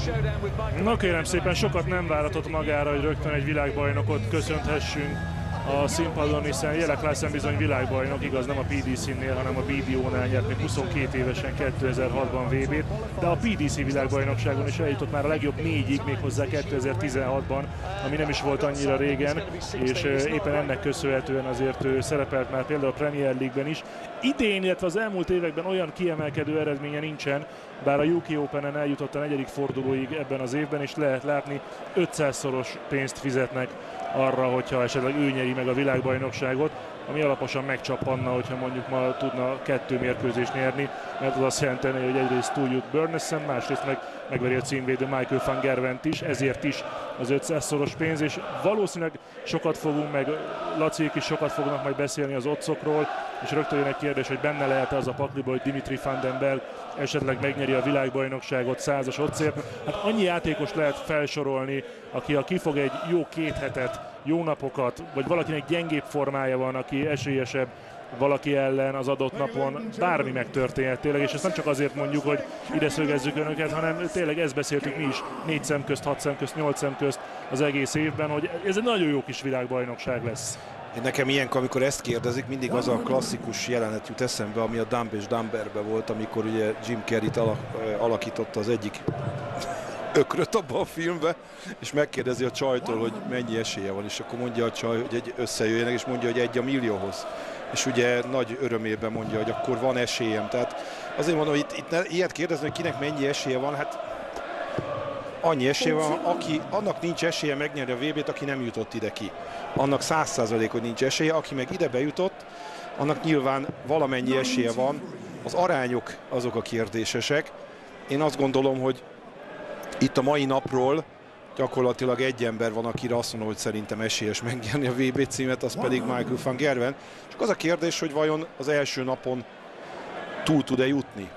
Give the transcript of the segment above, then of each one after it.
Na kérem szépen, sokat nem várhatott magára, hogy rögtön egy világbajnokot köszönthessünk a színpadon, hiszen Jelle Klaassen bizony világbajnok, igaz nem a PDC-nél, hanem a BDO-nál nyert még 22 évesen 2006-ban VB-t, de a PDC világbajnokságon is eljutott már a legjobb 4-ig, méghozzá 2016-ban, ami nem is volt annyira régen, és éppen ennek köszönhetően azért ő szerepelt már például a Premier League-ben is. Idén, illetve az elmúlt években olyan kiemelkedő eredménye nincsen, bár a UK Open-en eljutott a 4. fordulóig ebben az évben, és lehet látni 500-szoros pénzt fizetnek arra, hogyha esetleg ő nyeri meg a világbajnokságot, ami alaposan megcsappanna, hogyha mondjuk ma tudna 2 mérkőzést nyerni, mert az azt jelenteni, hogy egyrészt túljut Burness-en, másrészt megveri a címvédő Michael van Gerwent is, ezért is az 500-szoros pénz, és valószínűleg sokat fogunk, meg Laciék is sokat fognak majd beszélni az oddsokról, és rögtön jön egy kérdés, hogy benne lehet az a pakliba, hogy Dimitri van den Berg esetleg megnyeri a világbajnokságot 100-as oddsért. Hát annyi játékos lehet felsorolni, aki kifog egy jó 2 hetet, jó napokat, vagy valakinek gyengébb formája van, aki esélyesebb valaki ellen az adott napon, bármi megtörténhet tényleg, és ezt nem csak azért mondjuk, hogy ide szögezzük önöket, hanem tényleg ezt beszéltük mi is 4 szem közt, 6 szem közt, 8 szem közt az egész évben, hogy ez egy nagyon jó kis világbajnokság lesz. Nekem ilyenkor, amikor ezt kérdezik, mindig az a klasszikus jelenet jut eszembe, ami a Dumb és Dumberben volt, amikor ugye Jim Carrey-t alakította az egyik ökröt abban a filmben, és megkérdezi a csajtól, hogy mennyi esélye van, és akkor mondja a csaj, hogy egy összejöjjenek, és mondja, hogy 1 a millióhoz. És ugye nagy örömében mondja, hogy akkor van esélyem. Tehát azért mondom, hogy itt ilyet kérdezni, hogy kinek mennyi esélye van, hát annyi esélye van, aki, annak nincs esélye megnyerni a VB-t, aki nem jutott ide ki. Annak 100%, hogy nincs esélye, aki meg ide bejutott, annak nyilván valamennyi esélye van. Az arányok azok a kérdésesek. Én azt gondolom, hogy itt a mai napról gyakorlatilag egy ember van, akire azt mondom, hogy szerintem esélyes megnyerni a VB címet, az pedig Michael van Gerwen. Csak az a kérdés, hogy vajon az első napon túl tud-e jutni.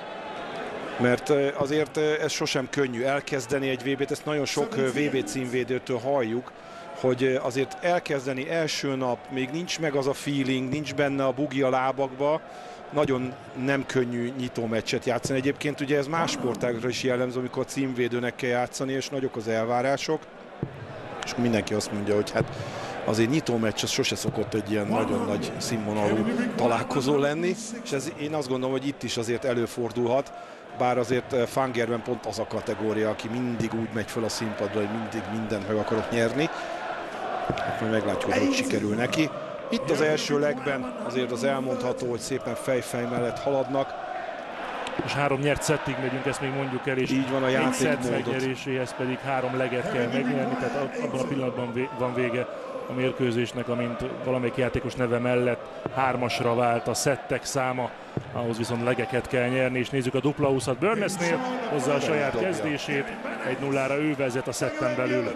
Mert azért ez sosem könnyű elkezdeni egy VB-t, ezt nagyon sok VB címvédőtől halljuk, hogy azért elkezdeni első nap, még nincs meg az a feeling, nincs benne a bugi a lábakba, nagyon nem könnyű nyitómeccset játszani. Egyébként ugye ez más sportágokra is jellemző, amikor a címvédőnek kell játszani, és nagyok az elvárások. És mindenki azt mondja, hogy hát azért nyitómeccs az sose szokott egy ilyen nagyon nagy színvonalú találkozó lenni, és ez, én azt gondolom, hogy itt is azért előfordulhat, bár azért Van Gerwen pont az a kategória, aki mindig úgy megy fel a színpadra, hogy mindig mindent meg akarok nyerni. Akkor meglátjuk, hogy sikerül neki. Itt az első legben azért az elmondható, hogy szépen fej-fej mellett haladnak. És 3 nyert szettig megyünk, ezt még mondjuk el, és így van, a játékmódot megnyeréséhez pedig 3 leget kell megnyerni, tehát abban a pillanatban van vége a mérkőzésnek, amint valamelyik játékos neve mellett 3-asra vált a szettek száma, ahhoz viszont legeket kell nyerni, és nézzük a dupla 20-at Burnessnél, hozzá a saját kezdését, 1-0-ra ő vezet a szetten belül.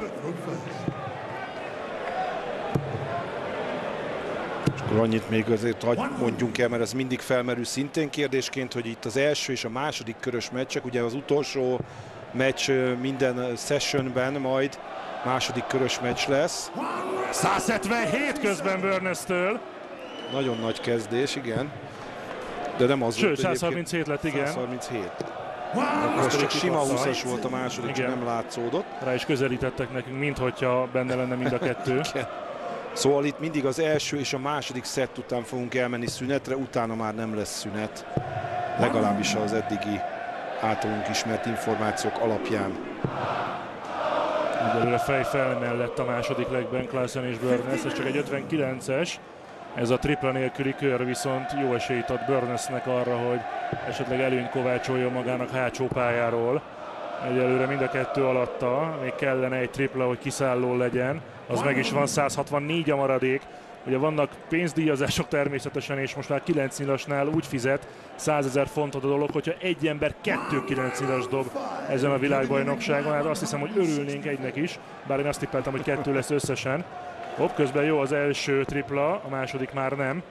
Annyit még azért mondjunk el, mert ez mindig felmerül szintén kérdésként, hogy itt az első és a második körös meccsek, ugye az utolsó meccs minden sessionben majd második körös meccs lesz. 177 közben Burness-től. Nagyon nagy kezdés, igen. De nem az volt. Sőt, 137 lett, igen. 137. Akkor csak sima 20-as volt a második, csak nem látszódott. Rá is közelítettek nekünk, minthogyha benne lenne mind a kettő. Szóval itt mindig az első és a második szett után fogunk elmenni szünetre, utána már nem lesz szünet. Legalábbis az eddigi általunk ismert információk alapján. Egyelőre fej-fel mellett a második legben Klaassen és Burness, ez csak egy 59-es. Ez a tripla nélküli kör viszont jó esélyt ad Burnessnek arra, hogy esetleg előnyt kovácsoljon magának hátsó pályáról. Egyelőre mind a kettő alatta, még kellene egy tripla, hogy kiszálló legyen. Az meg is van, 164 a maradék. Ugye vannak pénzdíjazások természetesen, és most már 9 nyilasnál úgy fizet 100 000 fontot a dolog, hogyha egy ember 2 9 nyilas dob ezen a világbajnokságon. Hát azt hiszem, hogy örülnénk egynek is, bár én azt tippeltem, hogy 2 lesz összesen. Hopp, közben jó az első tripla, a második már nem.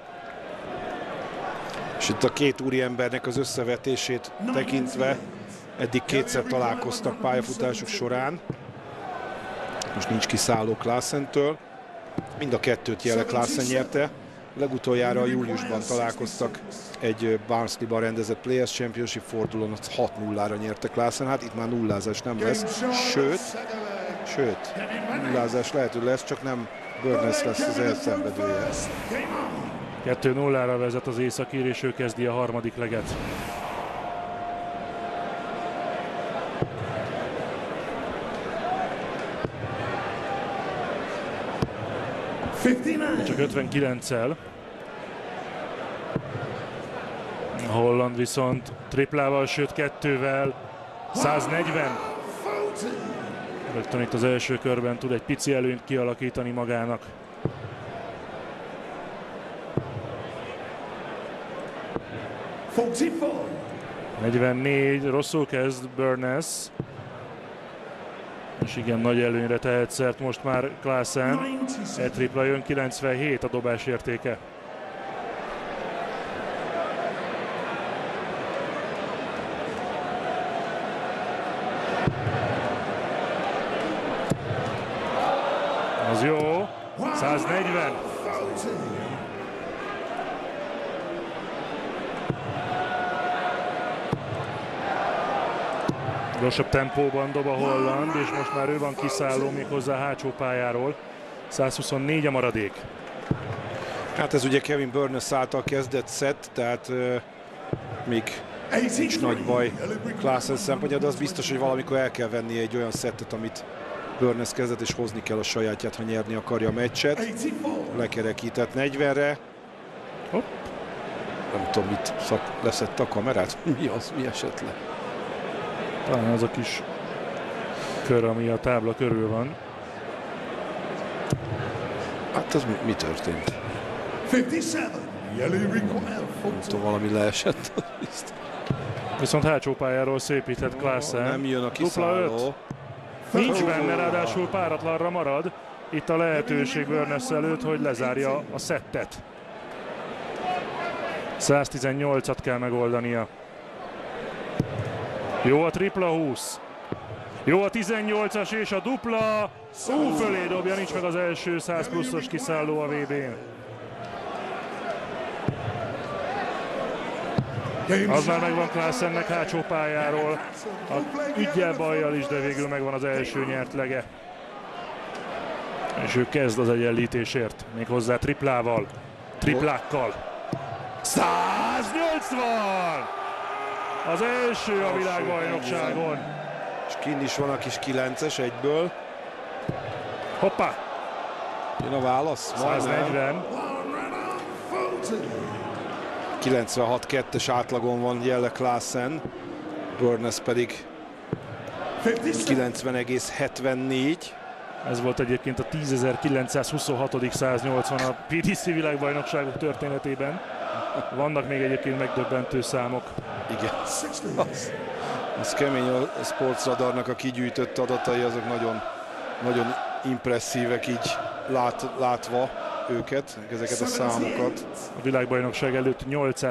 És itt a két úriembernek az összevetését tekintve eddig 2-szer találkoztak pályafutásuk során. Most nincs kiszálló Klaassentől. Mind a kettőt Jelle Klaassen nyerte. Legutoljára júliusban találkoztak egy Barnsley-ban rendezett Players Championship fordulón, 6-0-ra nyerte Klaassen. Hát itt már nullázás nem lesz, sőt, nullázás lehet, hogy lesz, csak nem Burness lesz az elszenvedője. 2-0-ra vezet az északír, és ő kezdi a harmadik leget. Csak 59-el. A holland viszont triplával, sőt kettővel 140. Rögtön itt az első körben tud egy pici előnyt kialakítani magának. – 44, rosszul kezd Burness. És igen, nagy előnyre tehet szert most már Klaassen. Egy tripla jön, 97 a dobás értéke. Az jó, 140. Gyorsabb tempóban dob a holland, és most már ő van kiszálló, méghozzá a hátsó pályáról. 124 a maradék. Hát ez ugye Kevin Burness által kezdett szett, tehát még nincs nagy baj Klaassen szempontjából, de az biztos, hogy valamikor el kell venni egy olyan szettet, amit Burness kezdett, és hozni kell a sajátját, ha nyerni akarja a meccset. Lekerekített 40-re. Hopp. Nem tudom, mit leszette a kamerát. Mi az? Mi esett le? Talán az a kis kör, ami a tábla körül van. Hát ez mi történt? 57. Nem tudom, valami leesett. Viszont hátsó pályáról szépített Klaassen. Nem jön a kiszálló. Nincs benne, ráadásul páratlanra marad. Itt a lehetőség Burness előtt, hogy lezárja a szettet. 118-at kell megoldania. Jó a tripla, 20. Jó a 18-as és a dupla. Fölé dobja, nincs meg az első 100 pluszos kiszálló a VB-n. Az már megvan Klaassennek hátsó pályáról. A üggyel, bajjal is, de végül megvan az első nyert lege. És ő kezd az egyenlítésért, méghozzá triplával, triplákkal. 180! Az első a világbajnokságon. És kinn is van a kis 9-es egyből. Hoppá! Jön a válasz. 140. 96-2-es átlagon van jelle Klaassen. Burness pedig 90,74. Ez volt egyébként a 10.926. 180 a PDC világbajnokságok történetében. Vannak még egyébként megdöbbentő számok. Igen. Az kemény, a Sportsradarnak a kigyűjtött adatai, azok nagyon, nagyon impresszívek így látva őket, ezeket a számokat. A világbajnokság előtt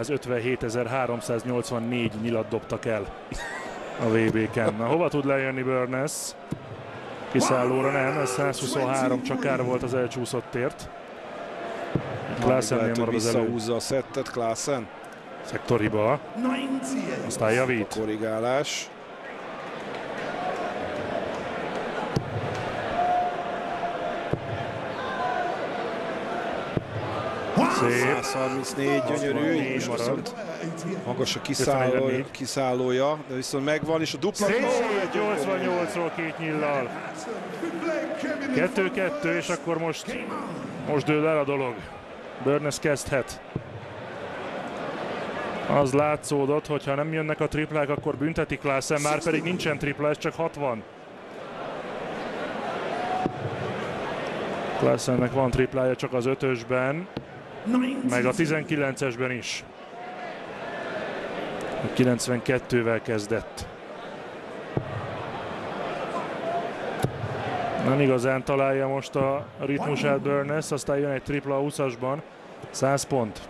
857.384 nyilat dobtak el a VB-ken. Na, hova tud lejönni Burness? Kiszállóra nem, ez 123, csak kár volt az elcsúszottért. Klaassennél marad az elő. Visszahúzza a szettet Klaassen. Szektorhiba. Aztán javít. A korrigálás. Szép. 134, gyönyörű, és viszont magas a kiszállója, de viszont megvan, és a dupla. Szép, 88-ról két nyillal. 2-2, és akkor most dől el a dolog. Burness kezdhet. Az látszódott, hogy ha nem jönnek a triplák, akkor bünteti Klaassen, már pedig nincsen tripla, ez csak 60. Klaassennek van triplája csak az 5-ösben, meg a 19-esben is. 92-vel kezdett. Nem igazán találja most a ritmusát Burness, aztán jön egy tripla a 20-asban. 100 pont.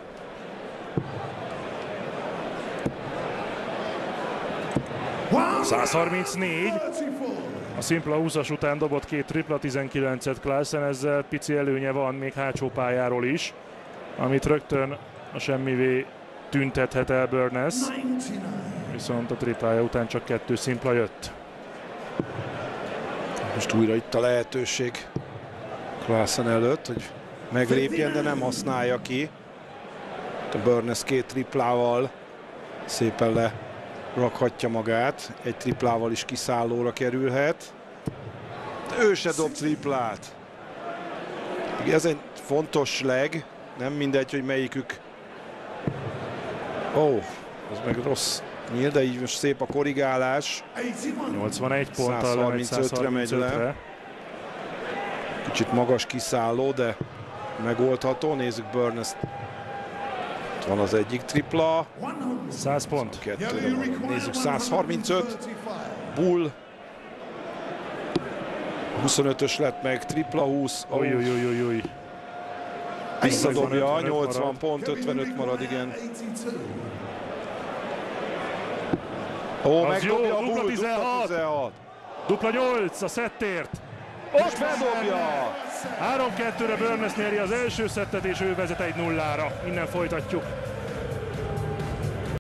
Wow. 134. A szimpla 20-as után dobott két tripla 19-et Klaassen, ezzel pici előnye van még hátsó pályáról is. amit rögtön a semmivé tüntethet el Burness. Viszont a triplája után csak 2 szimpla jött. Most újra itt a lehetőség Klaassen előtt, hogy meglépjen, de nem használja ki. A Burness 2 triplával szépen lerakhatja magát. Egy triplával is kiszállóra kerülhet. De ő se dob triplát. Ez egy fontos leg. Nem mindegy, hogy melyikük. Ó, ez meg rossz nyíl, de így most szép a korrigálás. 81 ponttal lemegy 135-re megy le. Kicsit magas kiszálló, de megoldható. Nézzük Burness. Itt van az egyik tripla. 100 pont. Nézzük 135. Bull. 25-ös lett meg, tripla 20. Ujjjjjjjjjj. Visszadobja, 80 pont, 55 marad, igen. Ó, megdobja a Bull, dupla 16. Dupla 8 a szettért. Most bedobja! 3-2-re Burness nyeri az első szettet, és ő vezet 1-0-ra. Innen folytatjuk.